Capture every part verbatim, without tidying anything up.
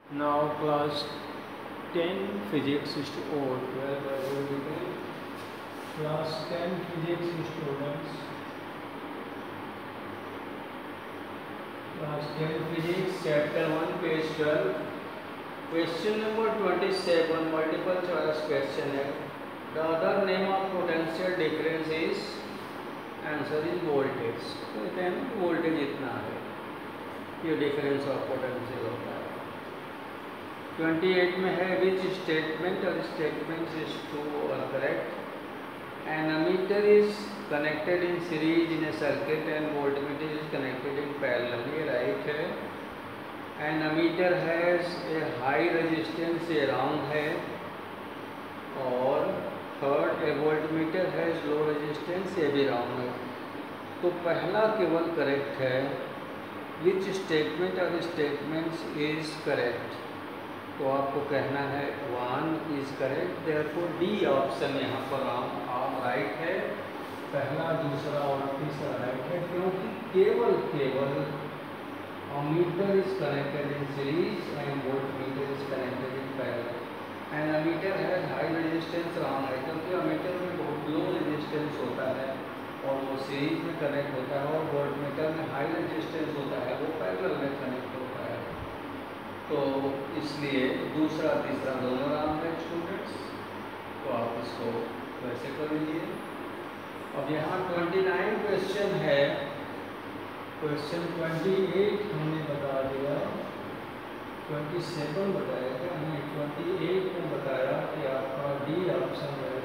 Now class ten physics stu- or twelve I will begin. Class ten physics students. Class ten physics chapter one page twelve. Question number twenty-seven multiple choice question है. The other name of potential difference is answer is voltage. तो कहते हैं ना voltage इतना है. ये difference of potential होता है. अट्ठाईस में है which statement or statements is true or correct. An ammeter is connected in series in a circuit and voltmeter is connected in parallel. ये right है. An ammeter has a high resistance, ये wrong है. और third a voltmeter has low resistance, ये भी wrong है. तो पहला केवल correct है. Which statement or statements is correct? तो आपको कहना है one is correct. Therefore D option यहाँ पर आप राइट है. पहला, दूसरा और तीसरा राइट है क्योंकि केवल केवल ammeter is connected in series and voltmeter is connected in parallel. And ammeter has high resistance wrong है क्योंकि अमीटर में बहुत लो रेजिस्टेंस होता है और वो सीरीज में कनेक्ट होता है और वोल्टमीटर में हाई रेजिस्टेंस होता है, वो पैरेलल में कनेक्ट होता है. तो इसलिए दूसरा तीसरा दोनों रॉन्ग है स्टूडेंट्स. तो आप इसको वैसे कर लीजिए. अब यहाँ उनतीस क्वेश्चन है. क्वेश्चन अट्ठाईस हमने बता दिया. सत्ताईस बताया था हमने. अट्ठाईस में बताया कि आपका डी ऑप्शन है.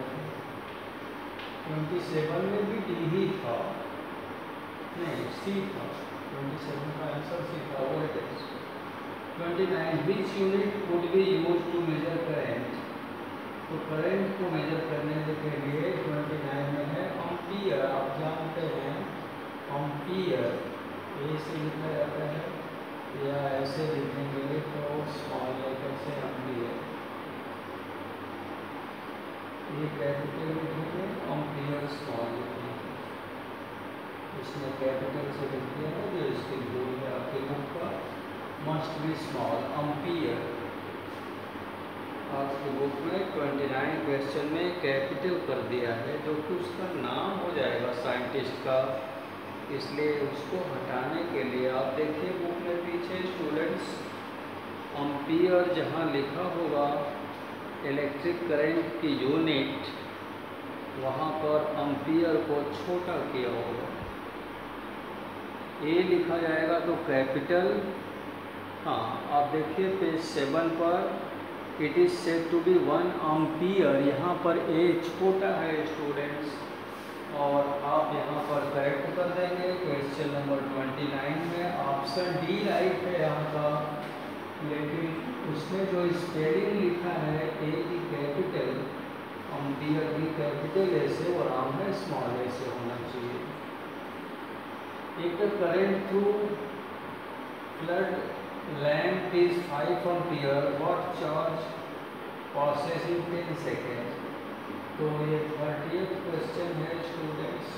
सत्ताईस में भी डी ही था, नहीं सी था. सत्ताईस का आंसर सी था. वोल्टेज. उनतीस which unit would be used to measure current. तो करंट को मेजर करने के लिए उनतीस में है एम्पियर. आप जानते हैं एम्पियर ए से लिखा जाता है या ऐसे लिखेंगे तो स्मॉल लेटर से एम्पियर. ये कैपिटल लिखेंगे, एम्पियर स्मॉल लिखेंगे. इसमें कैपिटल से लिख दिया है जो इसकी भूल है आपकी बुक का. Must be small ampere. आपकी बुक में उनतीस क्वेश्चन में कैपिटल कर दिया है जो कि उसका नाम हो जाएगा साइंटिस्ट का, इसलिए उसको हटाने के लिए आप देखिए बुक में पीछे स्टूडेंट्स एम्पियर जहाँ लिखा होगा इलेक्ट्रिक करंट की यूनिट, वहाँ पर एम्पियर को छोटा किया होगा. ए लिखा जाएगा तो कैपिटल. हाँ आप देखिए पेज सेवन पर it is said to be one ampere. यहाँ पर ए छोटा है स्टूडेंट्स और आप यहाँ पर करेक्ट कर देंगे. क्वेश्चन नंबर उनतीस में ऑप्शन डी राइट है यहाँ का, लेकिन उसमें जो स्पेलिंग लिखा है ए की कैपिटल, एम्पियर की कैपिटल ए से और आम है स्मॉल ए से होना चाहिए. एक current through flood lamp is five ampere. What charge passes in ten second. तो ये थर्टियथ क्वेश्चन है स्टूडेंट्स.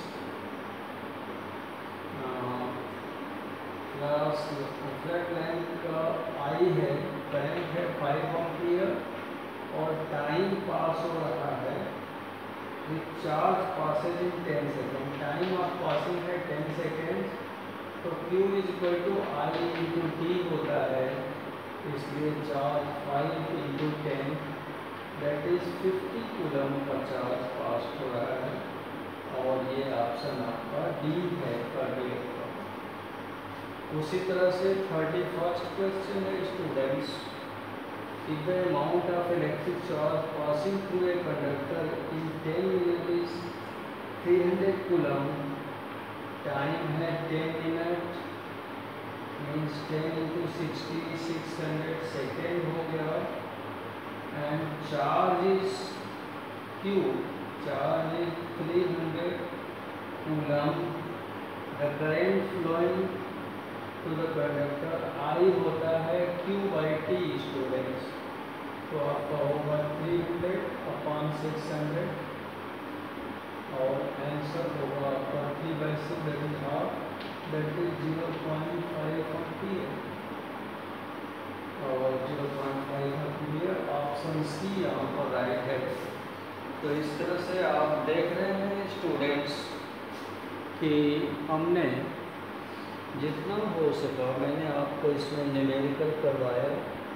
क्लास फ्लड लैम्प का आई है, करंट है फाइव एम्पियर और टाइम पास हो रहा है. Charge passes in ten second. Time of passing है टेन सेकेंड. तो Q is equal to I into T होता है, इसलिए charge five into ten that is fifty coulomb का चार्ज पास हो रहा है. और ये ऑप्शन आपका डी है करेक्ट. उसी तरह से थर्टी फर्स्ट क्वेश्चन है students. If the amount of electric charge passing through a conductor in ten minute is three hundred coulomb. Time है ten minute means ten into sixty six hundred second हो गया. And charge is Q, charge is three hundred coulomb. The current flowing to the conductor I होता है Q by T students. तो आपका होगा three hundred upon six hundred और answer होगा आपका three by six that is half, that is zero point five ampere. और zero option C यहाँ पर राइट है। तो इस तरह से आप देख रहे हैं स्टूडेंट्स कि हमने जितना हो सका मैंने आपको इसमें न्यूमेरिकल करवाया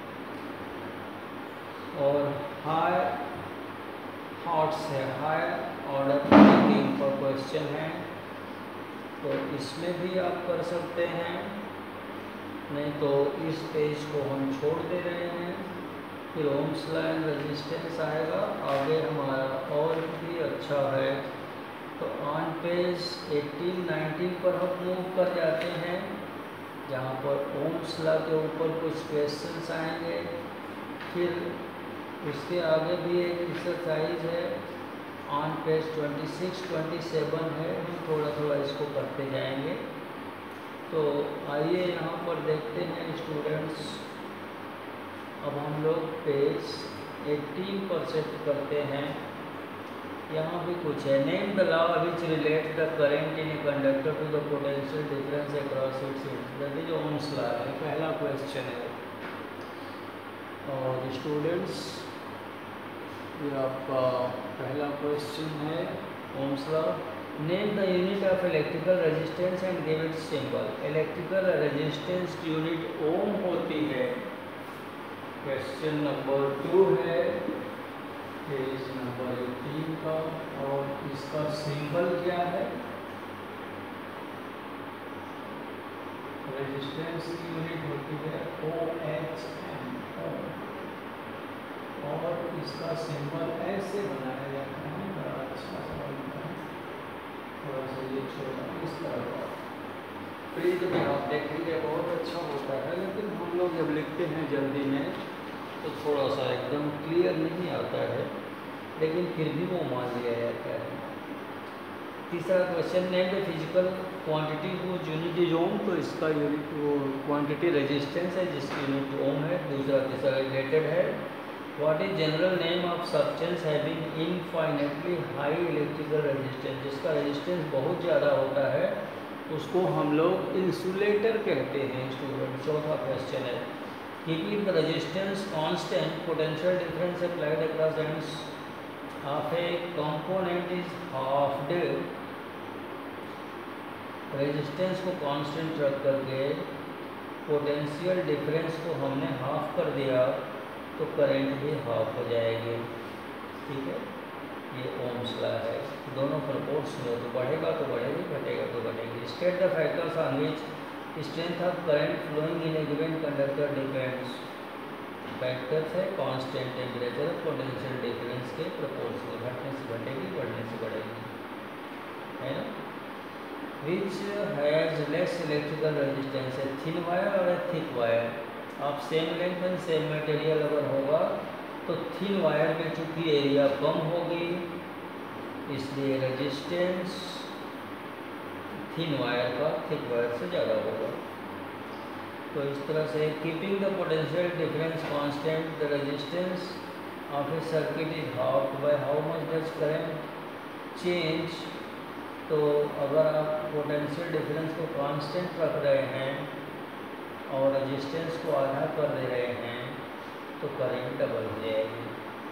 और हाई हॉट्स है, हाई ऑर्डर थिंकिंग पर क्वेश्चन है, तो इसमें भी आप कर सकते हैं, नहीं तो इस पेज को हम छोड़ दे रहे हैं। फिर ओम्स लॉ एंड रेजिस्टेंस आएगा, आगे हमारा और भी अच्छा है। तो ऑन पेज एटीन नाइनटीन पर हम मूव कर जाते हैं, जहाँ पर ओम्स लॉ के ऊपर कुछ क्वेश्चंस आएंगे। फिर उसके आगे भी एक एक्सरसाइज है, on page twenty six twenty seven है, हम थोड़ा थोड़ा इसको करते जाएंगे। तो आइए यहाँ पर देखते हैं स्टूडेंट्स, अब हम लोग पेज एटीन पर सेट करते हैं। यहाँ भी कुछ है, name the law which relate the current in a conductor to the potential difference across its ends, that is Ohm's law है, पहला क्वेश्चन है। और स्टूडेंट्स ये आपका पहला क्वेश्चन है, Ohm's law. Name the unit of electrical resistance and give its symbol. Electrical resistance की unit ohm होती है। क्वेश्चन नंबर टू है पेज नंबर एटीन का, और इसका सिंबल क्या है? रेजिस्टेंस की यूनिट होती है ओ एच एम, और इसका सिंबल ऐसे बनाया जाता है, बड़ा अच्छा सा बनता है, थोड़ा सा ये छोटा इस तरह का। प्रिंट में आप देखेंगे बहुत अच्छा होता है, लेकिन हम लोग जब लिखते हैं जल्दी में तो थोड़ा सा एकदम क्लियर नहीं आता है, लेकिन फिर भी वो मान लिया जाता है। तीसरा question, name the physical quantity whose unit is ohm, तो इसका यूनिट वो क्वांटिटी रेजिस्टेंस है जिसकी यूनिट ओम है। दूसरा तीसरा रिलेटेड है, what is general name of substance having infinitely high electrical resistance, जिसका रेजिस्टेंस बहुत ज़्यादा होता है उसको हम लोग इंसुलेटर कहते हैं स्टूडेंट। चौथा क्वेश्चन है, keeping the resistance constant, potential difference applied across ends of a component is halved. Resistance को कांस्टेंट रख करके पोटेंशियल डिफरेंस को हमने हाफ कर दिया तो करंट भी हाफ हो जाएगी, ठीक है। ये ओम्स लॉ है, दोनों प्रोपोर्शनल, तो बढ़ेगा तो बढ़ेगी, घटेगा तो घटेगी। State the factors on which strength of current flowing in a given conductor depends. Factors है कांस्टेंट, टेम्परेचर, पोटेंशियल डिफरेंस के प्रोपोर्शनल, घटने से घटेगी, बढ़ने से बढ़ेगी, है ना। Which has less electrical resistance, है थिन वायर और थिक वायर। आप same length and same material अगर होगा तो थिन वायर में चूँकि एरिया कम होगी इसलिए रेजिस्टेंस थिन वायर का थिक वायर से ज़्यादा होगा। तो इस तरह से keeping the potential difference constant, the resistance of a circuit is हाफ by how much does current change. तो अगर आप पोटेंशियल डिफरेंस को कांस्टेंट रख रहे हैं और रेजिस्टेंस को आधा कर दे रहे हैं तो करंट डबल हो जाएगी।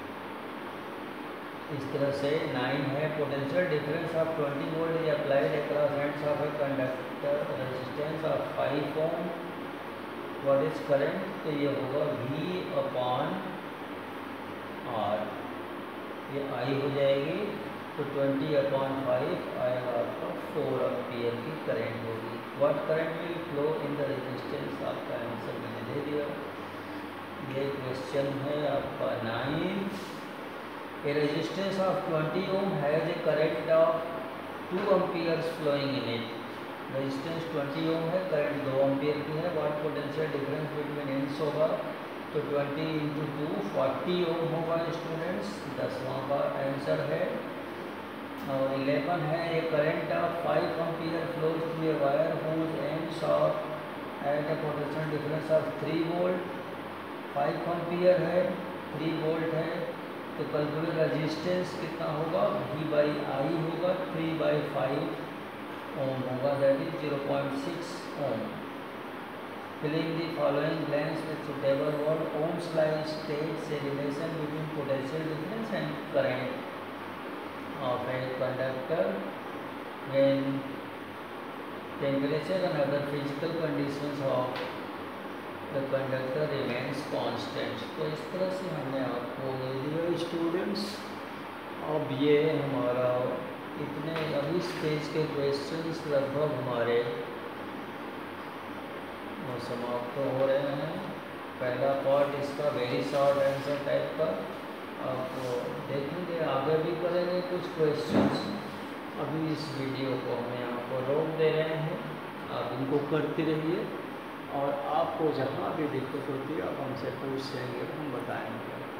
इस तरह से नाइन है, potential difference of twenty volt is applied across ends of a conductor resistance of five ohm, what is current, तो ये होगा V अपॉन आर, ये आई हो जाएगी, तो ट्वेंटी अपॉन फाइव आएगा आपका फोर एम्पियर की करंट होगी। What current will flow in the resistance, आपका आंसर मैंने दे दिया। ये क्वेश्चन है आपका nine. A resistance of twenty ohm has a current of two amperes flowing in it. Resistance twenty ohm है, करंट दो एम्पियर की है। What potential difference between ends होगा, तो twenty into two forty ohm होगा students, दसवां का answer है। और इलेवन है, ए current of five ampere flows through a wire whose ends of at a potential difference of three volt. Five ampere है, three volt है, तो कैलकुलेट रेजिस्टेंस कितना होगा, V बाई आई होगा, थ्री बाई फाइव ओम होगा, that is zero point six ohm. Filling the following blanks with suitable word, Ohm's law states a relation between potential difference and current of a conductor when temperature and other physical conditions of the conductor remains constant। तो इस तरह से हमने आपको दे दिया students. अब ये हमारा इतने अब इस पेज के क्वेश्चंस लगभग हमारे वो समाप्त तो हो रहे हैं। पहला पार्ट इसका वेरी शॉर्ट आंसर टाइप का, आपको देखेंगे आगे भी करेंगे कुछ क्वेश्चंस। अभी इस वीडियो को हम यहाँ पर रोक दे रहे हैं, आप इनको करते रहिए और आपको जहाँ भी दिक्कत होती है आप हमसे पूछ लेंगे, हम बताएंगे।